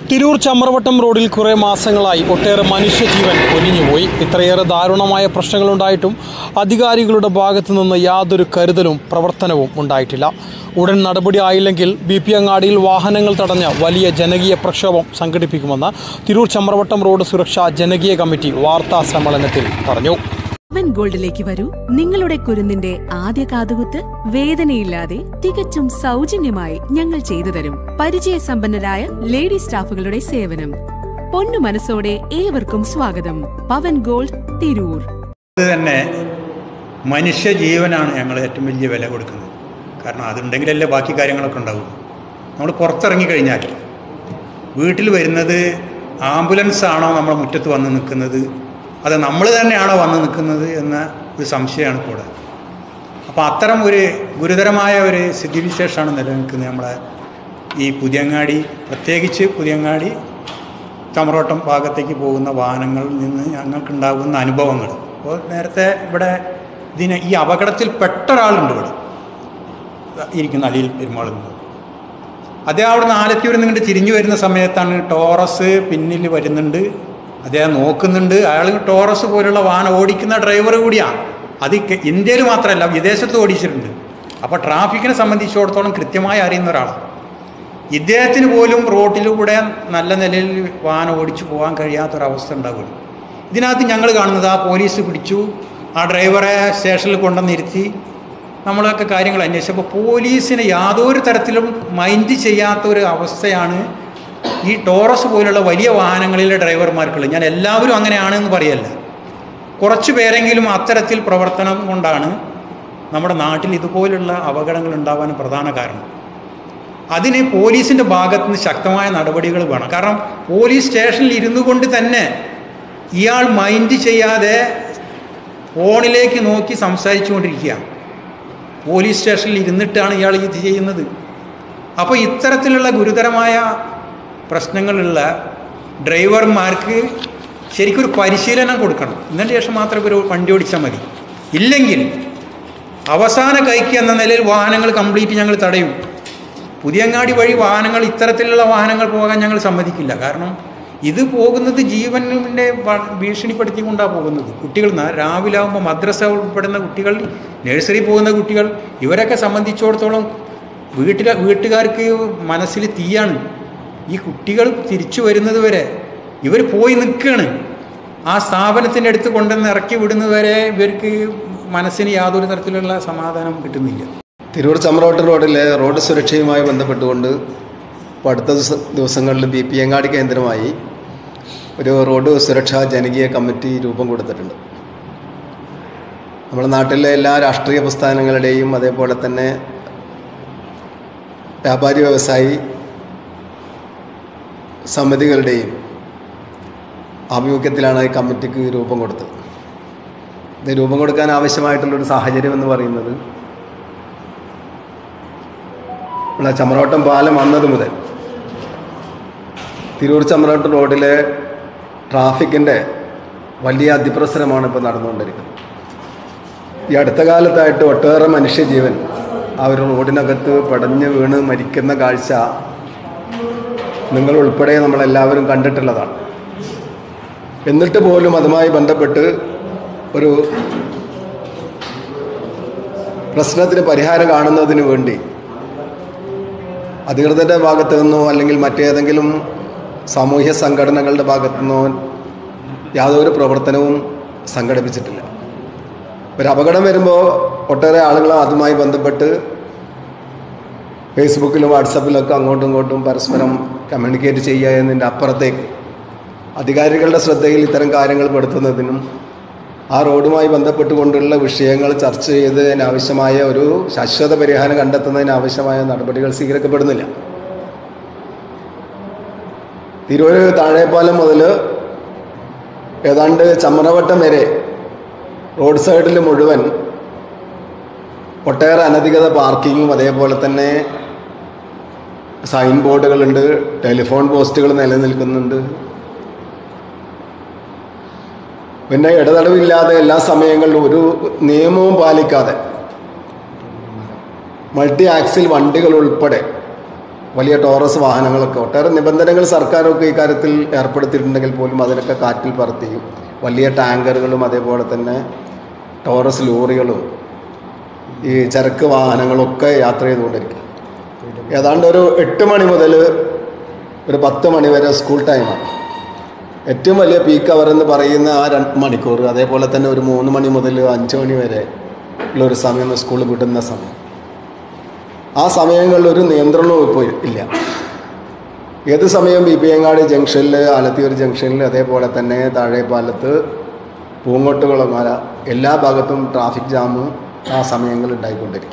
തിരൂർ ചമ്രവട്ടം റോഡിൽ കുറേ മാസങ്ങളായി ഒട്ടേറെ മനുഷ്യജീവൻ ഒലിഞ്ഞുപോയി. ഇത്രയേറെ ദാരുണമായ പ്രശ്നങ്ങളുണ്ടായിട്ടും അധികാരികളുടെ ഭാഗത്തു നിന്ന് യാതൊരു കരുതലും പ്രവർത്തനവും ഉണ്ടായിട്ടില്ല. ഉടൻ നടപടി ആയില്ലെങ്കിൽ BP അങ്ങാടിയിൽ വാഹനങ്ങൾ തടഞ്ഞ വലിയ ജനകീയ പ്രക്ഷോഭം സംഘടിപ്പിക്കുമെന്ന് തിരൂർ ചമ്രവട്ടം റോഡ് സുരക്ഷാ ജനകീയ കമ്മിറ്റി വാർത്താ സമ്മേളനത്തിൽ പറഞ്ഞു. ഗോൾഡിലേക്ക് വരൂ. നിങ്ങളുടെ കുരുന്നിന്റെ ആദ്യ കാതുകുത്ത് വേദനയില്ലാതെ തികച്ചും സൗജന്യമായി ഞങ്ങൾ ചെയ്തു തരും. പരിചയസമ്പന്നരായ ലേഡി സ്റ്റാഫുകളുടെ സേവനം. പൊന്നു മനസ്സോടെ ഏവർക്കും സ്വാഗതം. പവൻ ഗോൾഡ്, തിരൂർ. തന്നെ മനുഷ്യജീവനാണ് ഞങ്ങൾ ഏറ്റവും വലിയ വില കൊടുക്കുന്നത്. കാരണം അതുണ്ടെങ്കിലല്ലേ ബാക്കി കാര്യങ്ങളൊക്കെ ഉണ്ടാവും. നമ്മൾ പുറത്തിറങ്ങിക്കഴിഞ്ഞാൽ വീട്ടിൽ വരുന്നത് ആംബുലൻസ് ആണോ നമ്മുടെ മുറ്റത്ത് വന്ന് നിൽക്കുന്നത്, അത് നമ്മൾ തന്നെയാണോ വന്ന് നിൽക്കുന്നത് എന്ന ഒരു സംശയമാണ് കൂടെ. അപ്പോൾ അത്തരം ഒരു ഗുരുതരമായ ഒരു സ്ഥിതിവിശേഷമാണ് നിലനിൽക്കുന്നത് നമ്മളെ ഈ പുതിയങ്ങാടി, പ്രത്യേകിച്ച് പുതിയങ്ങാടി ചമ്രവട്ടം ഭാഗത്തേക്ക് പോകുന്ന വാഹനങ്ങളിൽ നിന്ന് ഞങ്ങൾക്കുണ്ടാകുന്ന അനുഭവങ്ങൾ. അപ്പോൾ നേരത്തെ ഇവിടെ ഈ അപകടത്തിൽ പെട്ട ഒരാളുണ്ട് ഇവിടെ ഇരിക്കുന്ന അലിയിൽ പെരുമാളിൽ നിന്ന്. അദ്ദേഹം അവിടെ നിന്ന് ആലത്തൂരിൽ നിന്നിട്ട് തിരിഞ്ഞു വരുന്ന സമയത്താണ് ടോറസ് പിന്നിൽ വരുന്നുണ്ട്. അദ്ദേഹം നോക്കുന്നുണ്ട്. അയാൾ ടോറസ് പോലുള്ള വാഹനം ഓടിക്കുന്ന ഡ്രൈവർ കൂടിയാണ്. അത് ഇന്ത്യയിൽ മാത്രമല്ല വിദേശത്ത് ഓടിച്ചിട്ടുണ്ട്. അപ്പോൾ ട്രാഫിക്കിനെ സംബന്ധിച്ചിടത്തോളം കൃത്യമായി അറിയുന്ന ഒരാളാണ്. ഇദ്ദേഹത്തിന് പോലും റോഡിലൂടെ നല്ല നിലയിൽ വാഹനം ഓടിച്ചു പോകാൻ കഴിയാത്തൊരവസ്ഥ ഉണ്ടാവുകയാണ്. ഇതിനകത്ത് ഞങ്ങൾ കാണുന്നത് ആ പോലീസ് പിടിച്ചു, ആ ഡ്രൈവറെ സ്റ്റേഷനിൽ കൊണ്ടുവന്നിരുത്തി നമ്മളൊക്കെ കാര്യങ്ങൾ അന്വേഷിച്ചപ്പോൾ പോലീസിന് യാതൊരു തരത്തിലും മൈൻഡ് ചെയ്യാത്തൊരു അവസ്ഥയാണ് ഈ ടോറസ് പോലുള്ള വലിയ വാഹനങ്ങളിലെ ഡ്രൈവർമാർക്കുള്ളത്. ഞാൻ എല്ലാവരും അങ്ങനെയാണെന്ന് പറയല്ല, കുറച്ച് പേരെങ്കിലും അത്തരത്തിൽ പ്രവർത്തനം കൊണ്ടാണ് നമ്മുടെ നാട്ടിൽ ഇതുപോലുള്ള അപകടങ്ങൾ ഉണ്ടാകാൻ പ്രധാന കാരണം. അതിന് പോലീസിൻ്റെ ഭാഗത്തു നിന്ന് ശക്തമായ നടപടികൾ വേണം. കാരണം പോലീസ് സ്റ്റേഷനിൽ ഇരുന്നു കൊണ്ട് തന്നെ ഇയാൾ മൈൻഡ് ചെയ്യാതെ ഫോണിലേക്ക് നോക്കി സംസാരിച്ചു കൊണ്ടിരിക്കുകയാണ്. പോലീസ് സ്റ്റേഷനിൽ ഇരുന്നിട്ടാണ് ഇയാൾ ഇത് ചെയ്യുന്നത്. അപ്പോൾ ഇത്തരത്തിലുള്ള ഗുരുതരമായ പ്രശ്നങ്ങളുള്ള ഡ്രൈവർമാർക്ക് ശരിക്കൊരു പരിശീലനം കൊടുക്കണം. ഇതിന് ശേഷം മാത്രമേ ഒരു വണ്ടി ഓടിച്ചാൽ മതി. ഇല്ലെങ്കിൽ അവസാന കൈക്ക് എന്ന നിലയിൽ വാഹനങ്ങൾ കംപ്ലീറ്റ് ഞങ്ങൾ തടയും. പുതിയങ്ങാടി വഴി വാഹനങ്ങൾ, ഇത്തരത്തിലുള്ള വാഹനങ്ങൾ പോകാൻ ഞങ്ങൾ സമ്മതിക്കില്ല. കാരണം ഇത് പോകുന്നത് ജീവനെ ഭീഷണിപ്പെടുത്തിക്കൊണ്ടാണ് പോകുന്നത്. കുട്ടികൾ രാവിലെ ആകുമ്പോൾ മദ്രസ ഉൾപ്പെടുന്ന കുട്ടികൾ, നഴ്സറി പോകുന്ന കുട്ടികൾ, ഇവരൊക്കെ സംബന്ധിച്ചിടത്തോളം വീട്ടുകാർക്ക് മനസ്സിൽ തീയാണ്. ഈ കുട്ടികൾ തിരിച്ചു വരുന്നത് വരെ ഇവർ പോയി നിൽക്കുകയാണ്. ആ സ്ഥാപനത്തിൻ്റെ അടുത്ത് കൊണ്ടുവന്ന് ഇറക്കി വിടുന്നതുവരെ ഇവർക്ക് മനസ്സിന് യാതൊരു തരത്തിലുള്ള സമാധാനം കിട്ടുന്നില്ല. തിരൂർ ചമ്രവട്ടം റോഡിലെ റോഡ് സുരക്ഷയുമായി ബന്ധപ്പെട്ടുകൊണ്ട് അടുത്ത ദിവസങ്ങളിൽ BP അങ്ങാടി കേന്ദ്രമായി ഒരു റോഡ് സുരക്ഷാ ജനകീയ കമ്മിറ്റി രൂപം കൊടുത്തിട്ടുണ്ട്. നമ്മുടെ നാട്ടിലെ എല്ലാ രാഷ്ട്രീയ പ്രസ്ഥാനങ്ങളുടെയും അതേപോലെ തന്നെ വ്യാപാരി വ്യവസായി സമിതികളുടെയും ആഭിമുഖ്യത്തിലാണ് ഈ കമ്മിറ്റിക്ക് രൂപം കൊടുത്തത്. ഇത് രൂപം കൊടുക്കാൻ ആവശ്യമായിട്ടുള്ളൊരു സാഹചര്യം എന്ന് പറയുന്നത് നമ്മുടെ ചമ്രവട്ടം പാലം വന്നത് മുതൽ തിരൂർ ചമ്രവട്ടം റോഡിലെ ട്രാഫിക്കിൻ്റെ വലിയ അതിപ്രസരമാണ് ഇപ്പോൾ നടന്നുകൊണ്ടിരിക്കുന്നത്. ഈ അടുത്ത കാലത്തായിട്ട് ഒട്ടേറെ മനുഷ്യജീവൻ ആ ഒരു റോഡിനകത്ത് പടഞ്ഞ് വീണ് മരിക്കുന്ന കാഴ്ച നിങ്ങളുൾപ്പെടെ നമ്മളെല്ലാവരും കണ്ടിട്ടുള്ളതാണ്. എന്നിട്ട് പോലും അതുമായി ബന്ധപ്പെട്ട് ഒരു പ്രശ്നത്തിന് പരിഹാരം കാണുന്നതിന് വേണ്ടി അധികൃതരുടെ ഭാഗത്തു നിന്നോ അല്ലെങ്കിൽ മറ്റേതെങ്കിലും സാമൂഹ്യ സംഘടനകളുടെ ഭാഗത്തു നിന്നോ യാതൊരു പ്രവർത്തനവും സംഘടിപ്പിച്ചിട്ടില്ല. ഒരു അപകടം വരുമ്പോൾ ഒട്ടേറെ ആളുകൾ അതുമായി ബന്ധപ്പെട്ട് ഫേസ്ബുക്കിലും വാട്സപ്പിലൊക്കെ അങ്ങോട്ടും ഇങ്ങോട്ടും പരസ്പരം കമ്മ്യൂണിക്കേറ്റ് ചെയ്യുക എന്നതിൻ്റെ അപ്പുറത്തേക്ക് അധികാരികളുടെ ശ്രദ്ധയിൽ ഇത്തരം കാര്യങ്ങൾ പെടുത്തുന്നതിനും ആ റോഡുമായി ബന്ധപ്പെട്ടുകൊണ്ടുള്ള വിഷയങ്ങൾ ചർച്ച ചെയ്തതിനാവശ്യമായ ഒരു ശാശ്വത പരിഹാരം കണ്ടെത്തുന്നതിനാവശ്യമായ നടപടികൾ സ്വീകരിക്കപ്പെടുന്നില്ല. തിരൂർ താഴെപ്പാലം മുതൽ ഏതാണ്ട് ചമ്രവട്ടം വരെ റോഡ് സൈഡിൽ മുഴുവൻ ഒട്ടേറെ അനധികൃത പാർക്കിങ്ങും അതേപോലെ തന്നെ സൈൻ ബോർഡുകളുണ്ട്, ടെലിഫോൺ പോസ്റ്റുകൾ നിലനിൽക്കുന്നുണ്ട്. പിന്നെ ഇടതടവില്ലാതെ എല്ലാ സമയങ്ങളിലും ഒരു നിയമവും പാലിക്കാതെ മൾട്ടി ആക്സിൽ വണ്ടികൾ ഉൾപ്പെടെ വലിയ ടോറസ് വാഹനങ്ങളൊക്കെ ഒട്ടേറെ നിബന്ധനകൾ സർക്കാരൊക്കെ ഈ കാര്യത്തിൽ ഏർപ്പെടുത്തിയിട്ടുണ്ടെങ്കിൽ പോലും അതിനൊക്കെ കാറ്റിൽ പറത്തിയും വലിയ ടാങ്കറുകളും അതേപോലെ തന്നെ ടോറസ് ലോറികളും ഈ ചരക്ക് വാഹനങ്ങളൊക്കെ യാത്ര ചെയ്തുകൊണ്ടിരിക്കും. ഏതാണ്ട് ഒരു 8 മണി മുതൽ ഒരു 10 മണി വരെ സ്കൂൾ ടൈമാണ്. ഏറ്റവും വലിയ പീക്ക് അവർ എന്ന് പറയുന്ന ആ 2 മണിക്കൂർ, അതേപോലെ തന്നെ ഒരു 3 മണി മുതൽ 5 മണി വരെ ഉള്ളൊരു സമയം സ്കൂളിൽ വിടുന്ന സമയം. ആ സമയങ്ങളിൽ ഒരു നിയന്ത്രണവും ഇപ്പോൾ ഇല്ല. ഏത് സമയം ബിപിയങ്ങാടി ജംഗ്ഷനിൽ, ആലത്തിയൂർ ജംഗ്ഷനിൽ, അതേപോലെ തന്നെ താഴെപ്പാലത്ത്, പൂങ്ങോട്ടുകുളങ്ങര എല്ലാ ഭാഗത്തും ട്രാഫിക് ജാമും ആ സമയങ്ങളിൽ ഉണ്ടായിക്കൊണ്ടിരിക്കുക.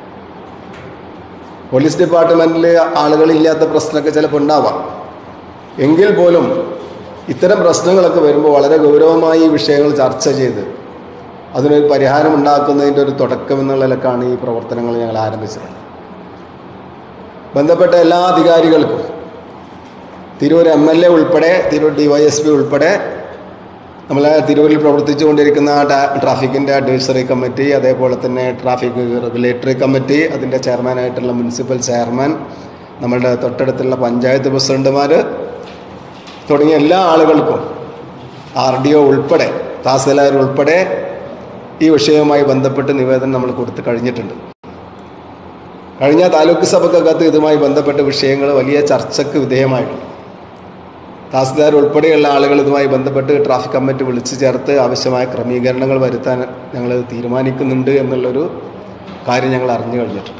പോലീസ് ഡിപ്പാർട്ട്മെൻറ്റിൽ ആളുകളില്ലാത്ത പ്രശ്നമൊക്കെ ചിലപ്പോൾ ഉണ്ടാവാം. എങ്കിൽ പോലും ഇത്തരം പ്രശ്നങ്ങളൊക്കെ വരുമ്പോൾ വളരെ ഗൗരവമായി ഈ വിഷയങ്ങൾ ചർച്ച ചെയ്ത് അതിനൊരു പരിഹാരം ഉണ്ടാക്കുന്നതിൻ്റെ ഒരു തുടക്കം എന്നുള്ള നിലക്കാണ് ഈ പ്രവർത്തനങ്ങൾ ഞങ്ങൾ ആരംഭിച്ചത്. ബന്ധപ്പെട്ട എല്ലാ അധികാരികൾക്കും, തിരൂർ MLA ഉൾപ്പെടെ, തിരൂർ DYSP ഉൾപ്പെടെ, നമ്മളെ തിരൂരിൽ പ്രവർത്തിച്ചുകൊണ്ടിരിക്കുന്ന ട്രാഫിക്കിൻ്റെ അഡ്വൈസറി കമ്മിറ്റി, അതേപോലെ തന്നെ ട്രാഫിക് റെഗുലേറ്ററി കമ്മിറ്റി, അതിൻ്റെ ചെയർമാനായിട്ടുള്ള മുനിസിപ്പൽ ചെയർമാൻ, നമ്മളുടെ തൊട്ടടുത്തുള്ള പഞ്ചായത്ത് പ്രസിഡന്റുമാർ തുടങ്ങിയ എല്ലാ ആളുകൾക്കും, RDO ഉൾപ്പെടെ, തഹസിൽദാർ ഉൾപ്പെടെ ഈ വിഷയവുമായി ബന്ധപ്പെട്ട് നിവേദനം നമ്മൾ കൊടുത്തു കഴിഞ്ഞിട്ടുണ്ട്. കഴിഞ്ഞ താലൂക്ക് സഭക്കകത്ത് ഇതുമായി ബന്ധപ്പെട്ട വിഷയങ്ങൾ വലിയ ചർച്ചയ്ക്ക് വിധേയമായിട്ടുണ്ട്. തഹസിൽദാർ ഉൾപ്പെടെയുള്ള ആളുകൾ ഇതുമായി ബന്ധപ്പെട്ട് ട്രാഫിക് കമ്മിറ്റി വിളിച്ചു ചേർത്ത് ആവശ്യമായ ക്രമീകരണങ്ങൾ വരുത്താൻ ഞങ്ങൾ തീരുമാനിക്കുന്നുണ്ട് എന്നുള്ളൊരു കാര്യം ഞങ്ങൾ അറിഞ്ഞു കഴിഞ്ഞിട്ടുണ്ട്.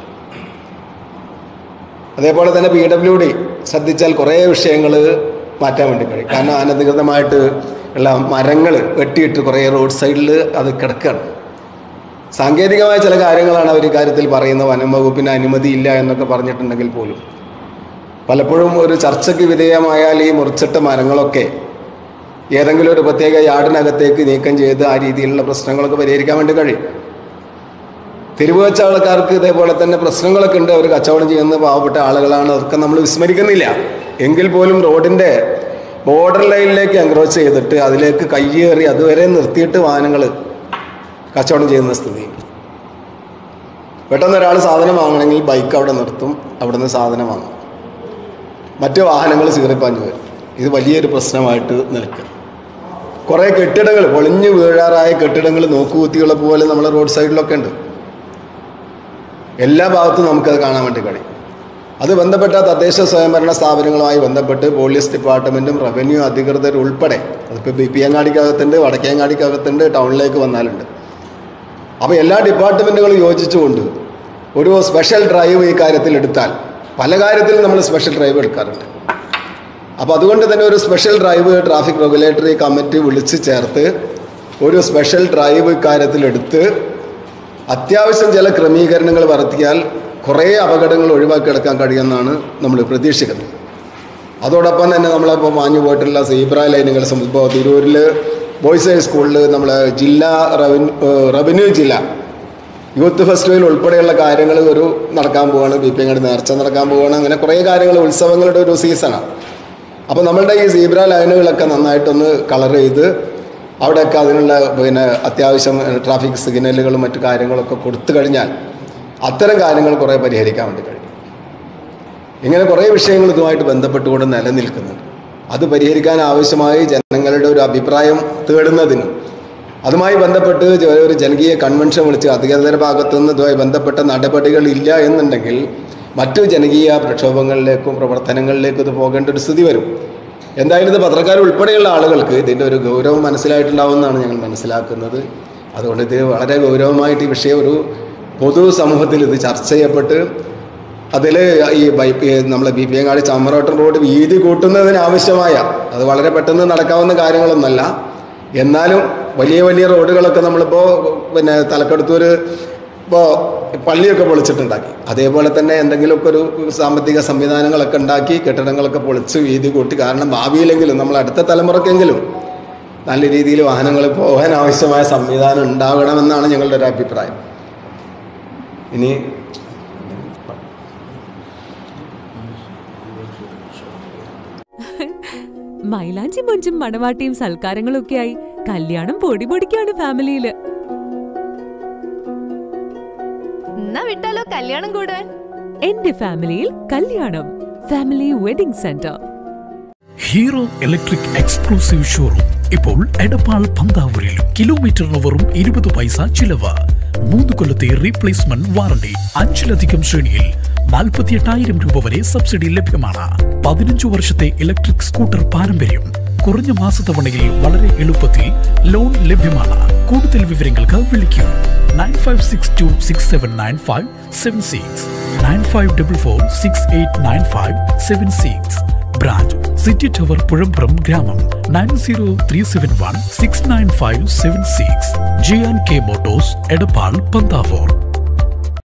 അതേപോലെ തന്നെ PWD ശ്രദ്ധിച്ചാൽ കുറേ വിഷയങ്ങൾ മാറ്റാൻ വേണ്ടി കഴിയും. കാരണം അനധികൃതമായിട്ട് ഉള്ള മരങ്ങൾ വെട്ടിയിട്ട് കുറേ റോഡ് സൈഡിൽ അത് കിടക്കുകയാണ്. സാങ്കേതികമായ ചില കാര്യങ്ങളാണ് അവർ ഇക്കാര്യത്തിൽ പറയുന്നത്. വനം വകുപ്പിന് അനുമതിയില്ല എന്നൊക്കെ പറഞ്ഞിട്ടുണ്ടെങ്കിൽ പോലും പലപ്പോഴും ഒരു ചർച്ചയ്ക്ക് വിധേയമായാൽ ഈ മുറിച്ചിട്ട മരങ്ങളൊക്കെ ഏതെങ്കിലും ഒരു പ്രത്യേക യാർഡിനകത്തേക്ക് നീക്കം ചെയ്ത് ആ രീതിയിലുള്ള പ്രശ്നങ്ങളൊക്കെ പരിഹരിക്കാൻ വേണ്ടി കഴിയും. തെരുവ് കച്ചവടക്കാർക്ക് ഇതേപോലെ തന്നെ പ്രശ്നങ്ങളൊക്കെ ഉണ്ട്. അവർ കച്ചവടം ചെയ്യുന്ന പാവപ്പെട്ട ആളുകളാണ്. അതൊക്കെ നമ്മൾ വിസ്മരിക്കുന്നില്ല. എങ്കിൽ പോലും റോഡിൻ്റെ ബോർഡർ ലൈനിലേക്ക് എൻക്രോച്ച് ചെയ്തിട്ട് അതിലേക്ക് കയ്യേറി അതുവരെ നിർത്തിയിട്ട് വാഹനങ്ങൾ കച്ചവടം ചെയ്യുന്ന സ്ഥിതി. പെട്ടെന്ന് ഒരാൾ സാധനം വാങ്ങണമെങ്കിൽ ബൈക്ക് അവിടെ നിർത്തും, അവിടെ നിന്ന് സാധനം വാങ്ങും, മറ്റു വാഹനങ്ങൾ ചീറിപ്പാഞ്ഞു വരും. ഇത് വലിയൊരു പ്രശ്നമായിട്ട് നിൽക്കും. കുറേ കെട്ടിടങ്ങൾ, പൊളിഞ്ഞു വീഴാറായ കെട്ടിടങ്ങൾ നോക്കുകുത്തികളെ പോലെ നമ്മളെ റോഡ് സൈഡിലൊക്കെ ഉണ്ട്. എല്ലാ ഭാഗത്തും നമുക്കത് കാണാൻ വേണ്ടി കഴിയും. അത് ബന്ധപ്പെട്ട തദ്ദേശ സ്വയംഭരണ സ്ഥാപനങ്ങളുമായി ബന്ധപ്പെട്ട് പോലീസ് ഡിപ്പാർട്ട്മെൻറ്റും റവന്യൂ അധികൃതർ ഉൾപ്പെടെ, അതിപ്പോൾ ബിപിയങ്ങാടിക്കകത്തുണ്ട്, വടക്കേങ്ങാടിക്കകത്തുണ്ട്, ടൗണിലേക്ക് വന്നാലുണ്ട്. അപ്പോൾ എല്ലാ ഡിപ്പാർട്ട്മെൻറ്റുകളും യോജിച്ചുകൊണ്ട് ഒരു സ്പെഷ്യൽ ഡ്രൈവ് ഈ കാര്യത്തിൽ എടുത്താൽ, പല കാര്യത്തിലും നമ്മൾ സ്പെഷ്യൽ ഡ്രൈവ് എടുക്കാറുണ്ട്. അപ്പോൾ അതുകൊണ്ട് തന്നെ ഒരു special drive traffic regulatory committee വിളിച്ച് ചേർത്ത് ഒരു സ്പെഷ്യൽ ഡ്രൈവ് ഇക്കാര്യത്തിലെടുത്ത് അത്യാവശ്യം ചില ക്രമീകരണങ്ങൾ വരുത്തിയാൽ കുറേ അപകടങ്ങൾ ഒഴിവാക്കിയെടുക്കാൻ കഴിയുമെന്നാണ് നമ്മൾ പ്രതീക്ഷിക്കുന്നത്. അതോടൊപ്പം തന്നെ നമ്മളിപ്പോൾ മാഞ്ഞു പോയിട്ടുള്ള സീബ്ര ലൈനുകൾ ഇപ്പോൾ തിരൂരിൽ ബോയ്സ് ഹൈസ്കൂളിൽ നമ്മളെ ജില്ലാ റവന്യൂ ജില്ല യൂത്ത് ഫെസ്റ്റിവൽ ഉൾപ്പെടെയുള്ള കാര്യങ്ങൾ ഒരു നടക്കാൻ പോവുകയാണ്. ബിപിയങ്ങാടി നേർച്ച നടക്കാൻ പോവുകയാണ്. അങ്ങനെ കുറേ കാര്യങ്ങൾ, ഉത്സവങ്ങളുടെ ഒരു സീസണാണ്. അപ്പോൾ നമ്മളുടെ ഈ സീബ്ര ലൈനുകളൊക്കെ നന്നായിട്ടൊന്ന് കളർ ചെയ്ത് അവിടെയൊക്കെ അതിനുള്ള അത്യാവശ്യം ട്രാഫിക് സിഗ്നലുകളും മറ്റു കാര്യങ്ങളൊക്കെ കൊടുത്തു കഴിഞ്ഞാൽ അത്തരം കാര്യങ്ങൾ കുറേ പരിഹരിക്കാൻ വേണ്ടി കഴിയും. ഇങ്ങനെ കുറേ വിഷയങ്ങൾ ഇതുമായിട്ട് ബന്ധപ്പെട്ടുകൊണ്ട് നിലനിൽക്കുന്നുണ്ട്. അത് പരിഹരിക്കാൻ ആവശ്യമായി ജനങ്ങളുടെ ഒരു അഭിപ്രായം തേടുന്നതിനും അതുമായി ബന്ധപ്പെട്ട് ഒരു ജനകീയ കൺവെൻഷൻ വിളിച്ച് അധികൃതരുടെ ഭാഗത്തുനിന്ന് ഇതുമായി ബന്ധപ്പെട്ട നടപടികളില്ല എന്നുണ്ടെങ്കിൽ മറ്റു ജനകീയ പ്രക്ഷോഭങ്ങളിലേക്കും പ്രവർത്തനങ്ങളിലേക്കും ഇത് പോകേണ്ട ഒരു സ്ഥിതി വരും. എന്തായാലും ഇത് പത്രക്കാർ ഉൾപ്പെടെയുള്ള ആളുകൾക്ക് ഇതിൻ്റെ ഒരു ഗൗരവം മനസ്സിലായിട്ടുണ്ടാവുമെന്നാണ് ഞങ്ങൾ മനസ്സിലാക്കുന്നത്. അതുകൊണ്ട് ഇത് വളരെ ഗൗരവമായിട്ട് ഈ വിഷയം ഒരു പൊതു സമൂഹത്തിൽ ഇത് ചർച്ച ചെയ്യപ്പെട്ട് അതിൽ ഈ നമ്മളെ ബിപിയങ്ങാടി ചമ്മറോട്ടം റോഡ് വീതി കൂട്ടുന്നതിനാവശ്യമായ, അത് വളരെ പെട്ടെന്ന് നടക്കാവുന്ന കാര്യങ്ങളൊന്നുമല്ല, എന്നാലും വലിയ വലിയ റോഡുകളൊക്കെ നമ്മളിപ്പോൾ തലക്കടുത്തൂർ ഇപ്പോൾ പള്ളിയൊക്കെ പൊളിച്ചിട്ടുണ്ടാക്കി. അതേപോലെ തന്നെ എന്തെങ്കിലുമൊക്കെ ഒരു സാമ്പത്തിക സംവിധാനങ്ങളൊക്കെ ഉണ്ടാക്കി കെട്ടിടങ്ങളൊക്കെ പൊളിച്ച് വീതി കൂട്ടി, കാരണം ഭാവിയിലെങ്കിലും നമ്മൾ അടുത്ത തലമുറക്കെങ്കിലും നല്ല രീതിയിൽ വാഹനങ്ങൾ പോകാൻ ആവശ്യമായ സംവിധാനം ഉണ്ടാകണമെന്നാണ് ഞങ്ങളുടെ ഒരു അഭിപ്രായം. ഇനി മൈലാഞ്ചി മൊഞ്ചും മണവാട്ടിയും സൽക്കാരങ്ങളും ഒക്കെയായി കല്യാണം പൊടിപൊടിക്കാണ് ഫാമിലിയില്. എന്നാ വിട്ടാലോ കല്യാണം കൂടാൻ? എന്റെ ഫാമിലിയിൽ കല്യാണം. Family wedding centre. Hero electric exclusive showroom ഇപ്പോൾ എടപ്പാൾ പന്താവൂരിലും. കിലോമീറ്ററിന് വെറും 20 പൈസ ചിലവ്. 3 കൊല്ലത്തെ റീപ്ലേസ്മെന്റ് വാറണ്ടി. 5-ലധികം ശ്രേണിയിൽ 48,000 രൂപ വരെ സബ്സിഡി ലഭ്യമാണ്. 15 വർഷത്തെ ഇലക്ട്രിക് സ്കൂട്ടർ പാരമ്പര്യം. കുറഞ്ഞ മാസത്തവണയിൽ വളരെ എളുപ്പത്തിൽ ലോൺ ലഭ്യമാണ്. കൂടുതൽ വിവരങ്ങൾക്ക് വിളിക്കൂ 9562679576 9544689576. ബ്രാഞ്ച് സിറ്റി ടവർ പുഴമ്പുറം ഗ്രാമം 903716957 6. JNK motors Edappal Panthavoor.